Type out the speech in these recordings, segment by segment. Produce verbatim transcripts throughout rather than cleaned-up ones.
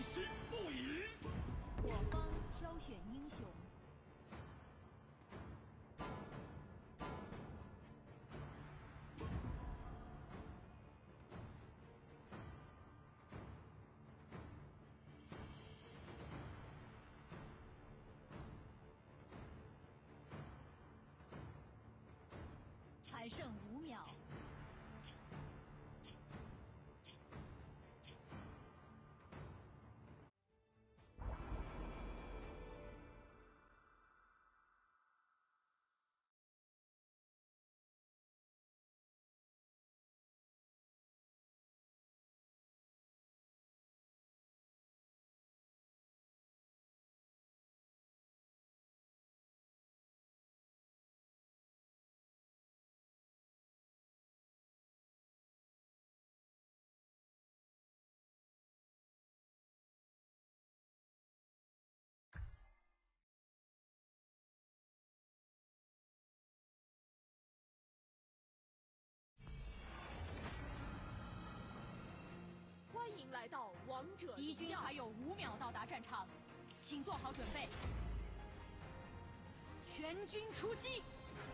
心不已。 我方挑选英雄。 还剩五秒。 欢迎来到王者敌军还有五秒到达战场，请做好准备，全军出击！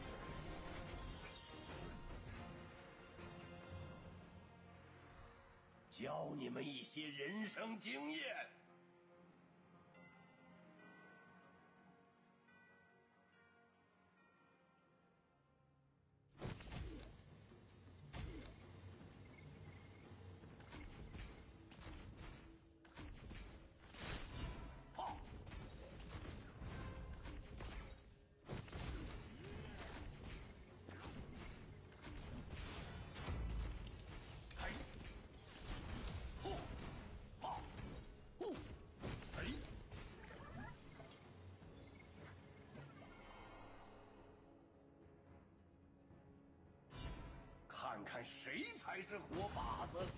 教你们一些人生经验。 看看谁才是活靶子！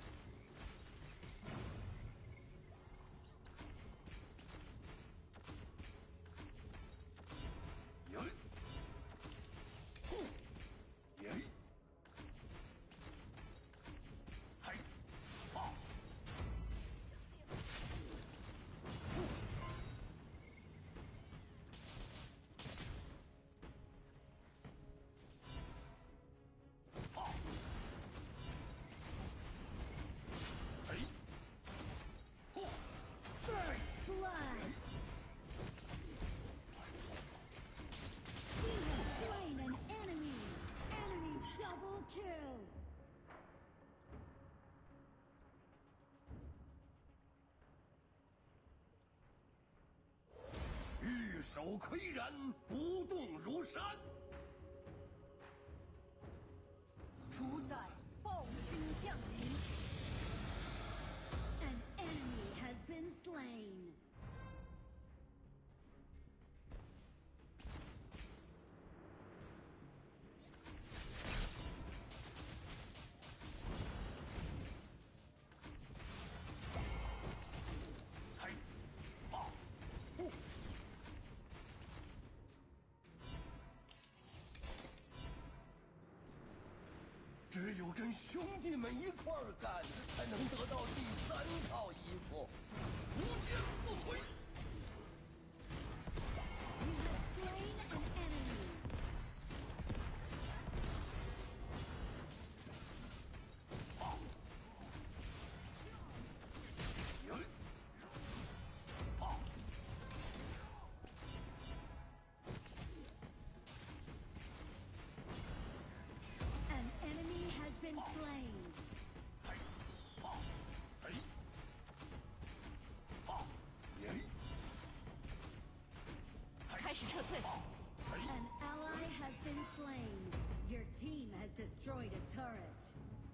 耶！呼！耶！嗨！啊！ Blood! He has slain an enemy! Enemy double kill! 玉手岿然，不动如山。 主宰暴君降临。 An enemy has been slain! 嗨！啊！呼！ 只有跟兄弟们一块儿干，才能得到第三套衣服，无坚不摧。 You have slain an enemy! 啊！耶！啊！ An enemy has been slain! 嘿！啊！嘿！啊！耶！ 开始撤退。 An ally has been slain! Your team has destroyed a turret!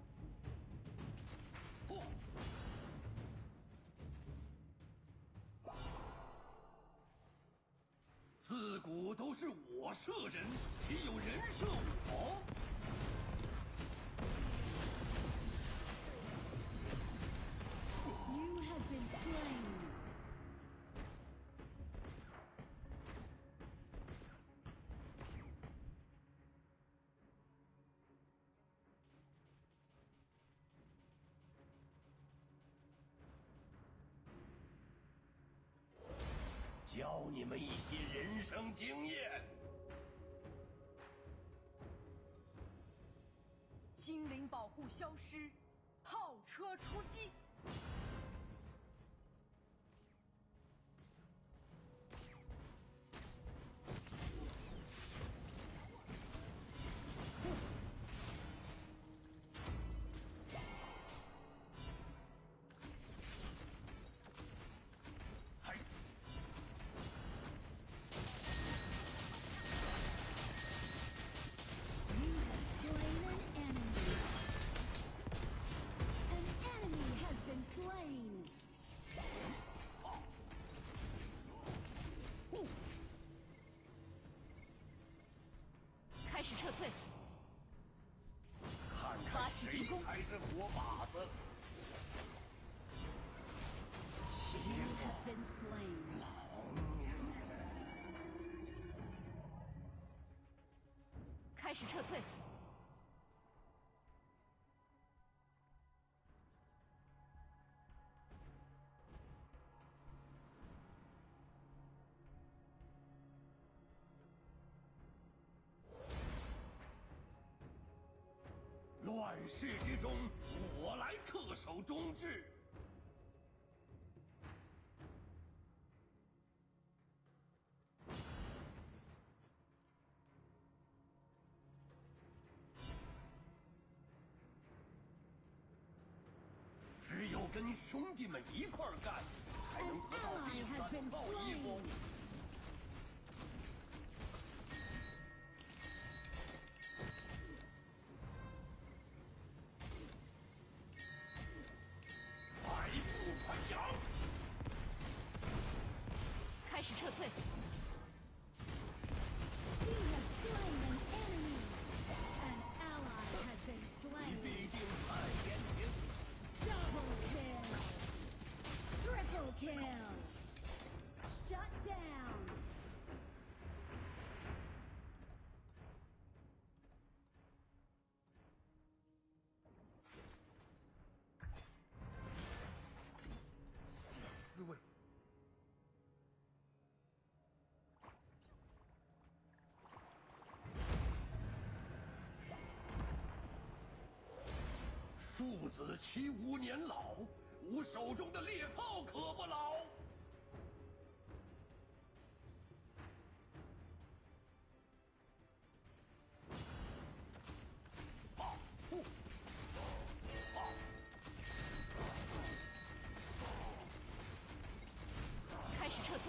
自古都是我射人，岂有人射我？ You have been slain! 教你们一些人生经验。 精灵保护消失，炮车出击。 开始撤退， 看看谁才是活靶子。欺 You 负 have been slain. 老娘！ 开始撤退， 乱世之中，我来恪守忠志。只有跟兄弟们一块儿干，才 An 能得到 ally 第 has 三 been 套衣服 slain.。 百步穿杨。 开始撤退， You have slain an enemy. An ally has been 你 slain. 毕竟太年轻。 Double kill. Triple kill. Shut down. 滋味。庶子其无年老，吾手中的猎炮可不老。啊呼！啊！ 开始撤退，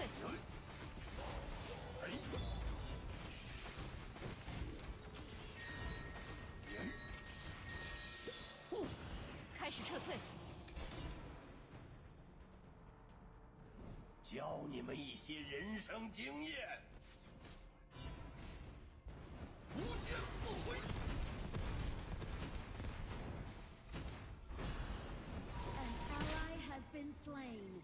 哎！人！呼！ 开始撤退， 教你们一些人生经验。无坚不摧。 An ally has been slain.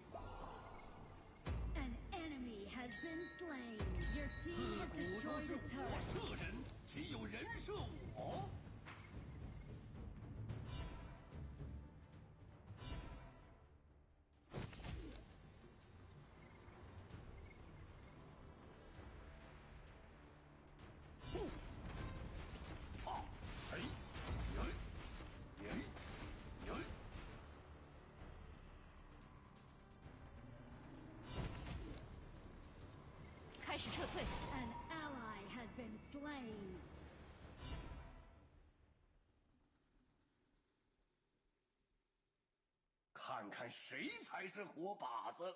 An enemy has been slain. Your 自 team has 古都 destroyed 是 a 我 turret. 射人，岂有人射我？呼！啊！哎！人！人！人！ 开始撤退， An ally has been slain. 看看谁才是活靶子。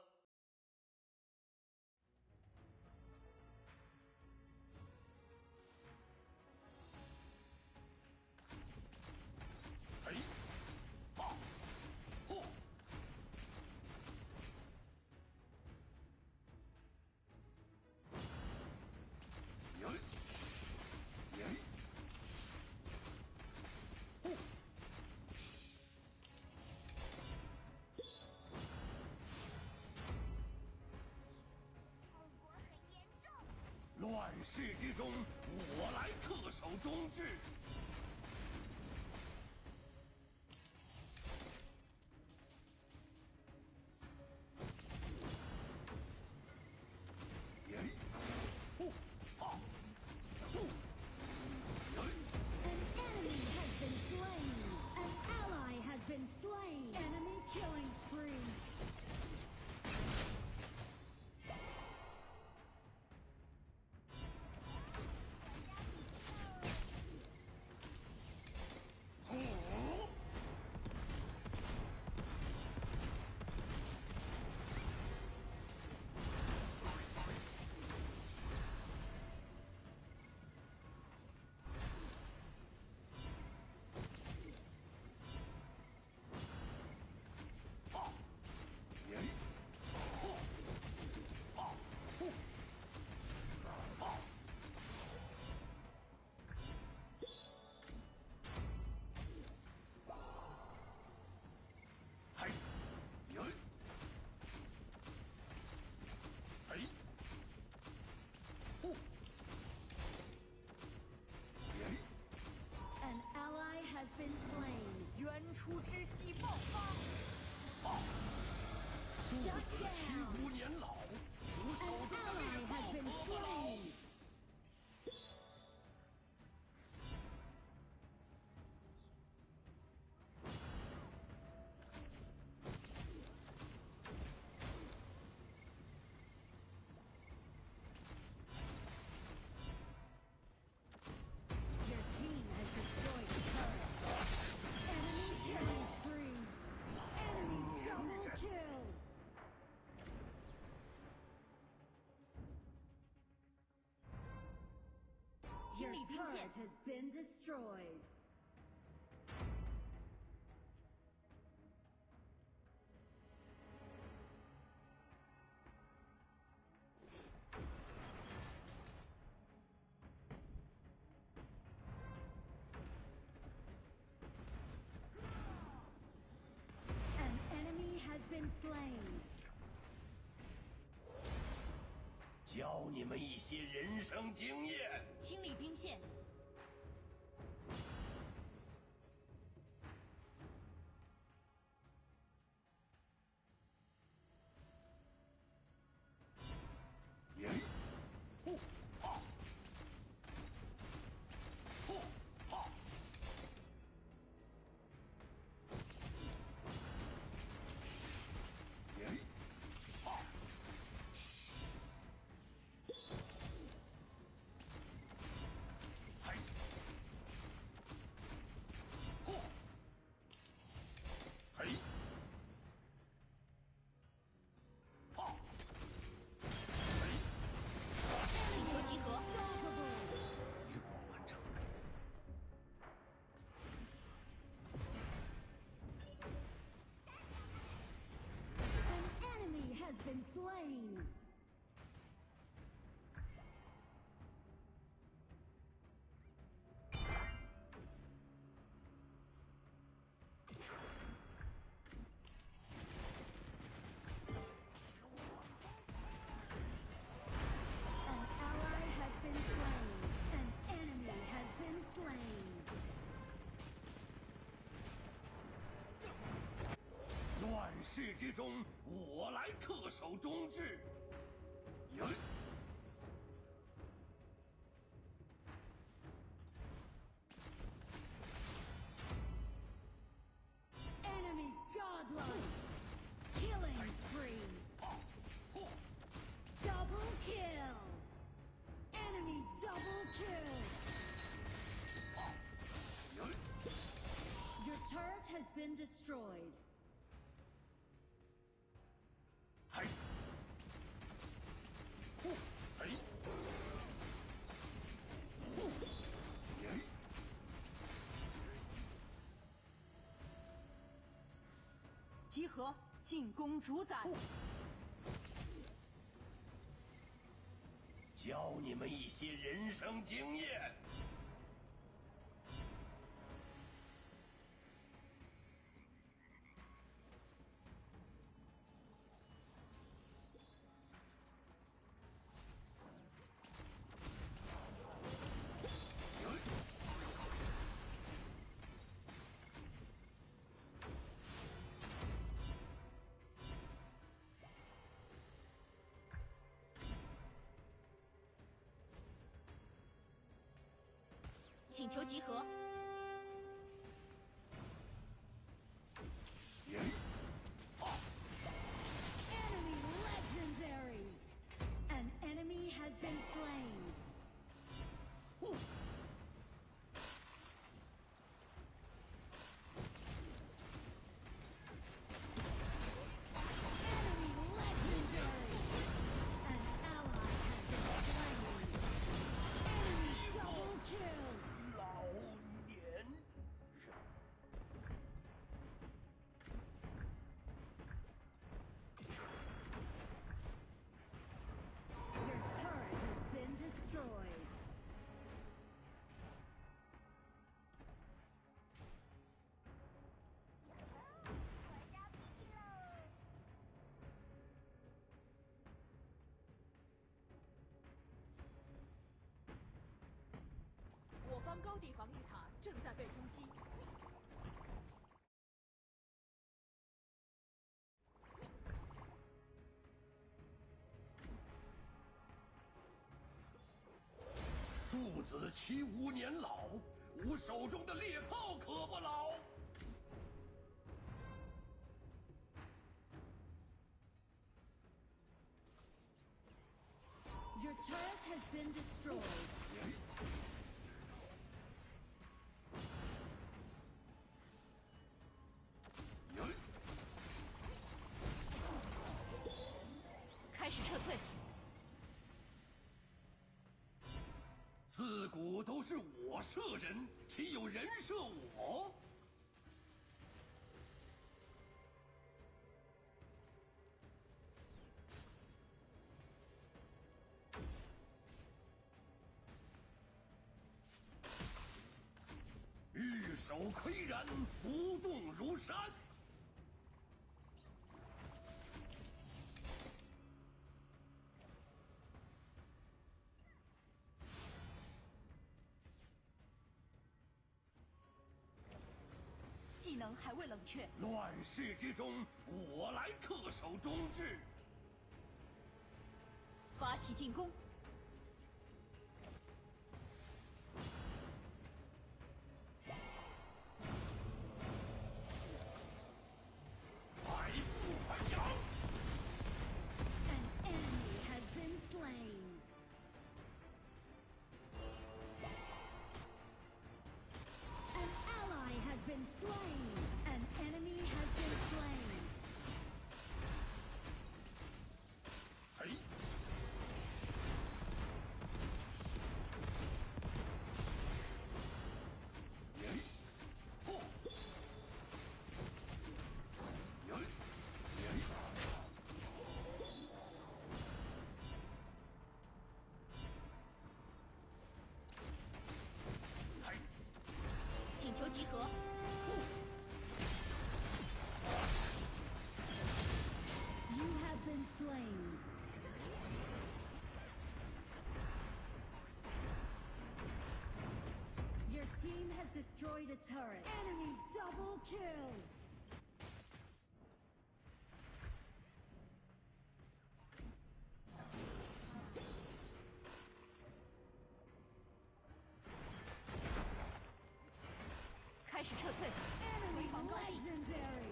哎！啊！呼！人！人！呼！乱世之中，我来恪守忠志。 兵 turret 线， has been destroyed. An enemy has been slain. 教你们一些人生经验。 清理兵线， 耶！呼哈！呼哈！耶！哈！嗨！呼！嘿！哈！嘿！ 请求集合， 任务完成。 An enemy has been slain. An ally has been slain. An enemy has been slain. 乱世之中，我来恪守中制。耶！ Enemy godlike. Killing spree. 哈！呼！ Double kill. Enemy double kill. 哈！耶！ Your turret has been destroyed. 嘿！呼！嘿！呼！耶！ 集合，进攻主宰， 教你们一些人生经验。 请求集合， 耶！哈！ Enemy legendary. An enemy has been slain. 呼！ Enemy legendary. An ally has been slain. Enemy double kill. 老年人。 Your turret has been destroyed. “我方高地防御塔正在被攻击。 庶子其无年老，吾手中的猎炮可不老。 Your turret has been destroyed. 耶！ 开始撤退， 自自古都是我射人，岂有人射我？玉手岿然，不动如山。 技能还未冷却， 乱世之中，我来恪守中制。 发起进攻。 百步穿杨。 An enemy has been slain. An ally has been slain. An enemy has been slain. 嘿，耶，吼，耶，耶。 请求集合。 You have been slain. Your team has destroyed a turret. Enemy double kill. 开始撤退， Enemy 回防高地。 legendary.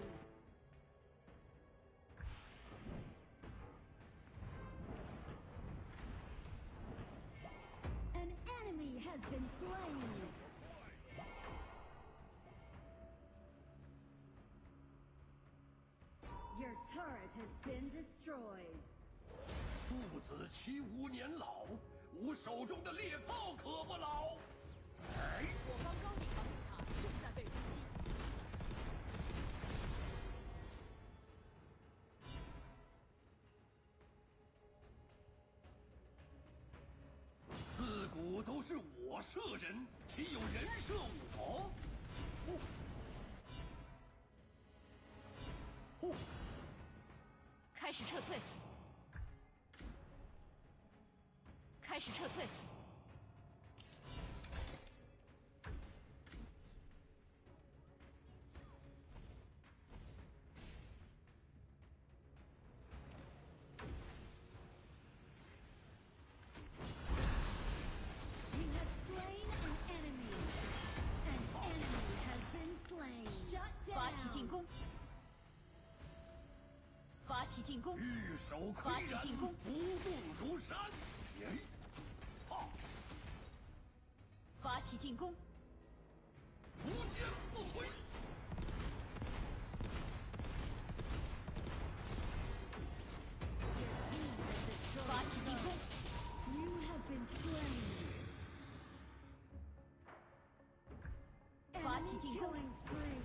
An enemy has been slain. Your turret has been destroyed. 庶子其无年老，吾手中的猎炮可不老。哎， 我方高地防御塔正在被攻击。 自古都是我射人，岂有人射我？呼呼， 开始撤退，开始撤退。 You have slain an enemy. An enemy has been slain. Shut 发起进 down. 攻，发起进攻， 玉手发岿然， 起进攻不动如山。耶，哈， 发起进攻， 无坚不摧。 Your team has destroyed 发起进攻， You have been slain. 发起 Enemy 进攻 killing spree.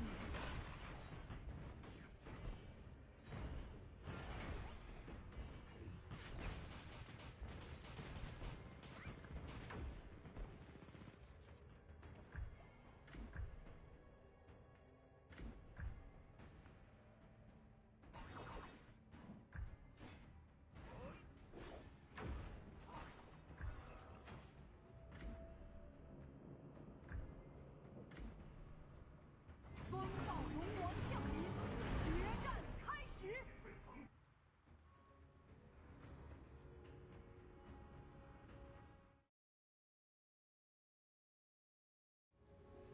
Feng 降临，决战开始。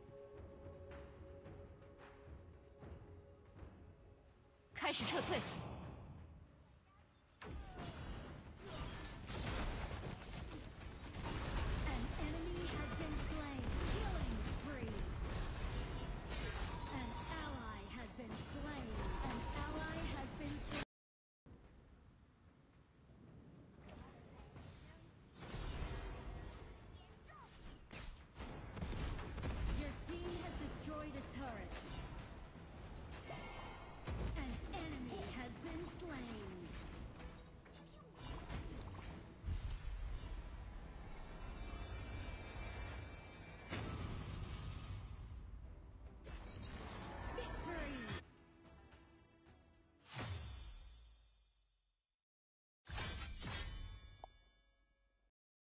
开始撤退。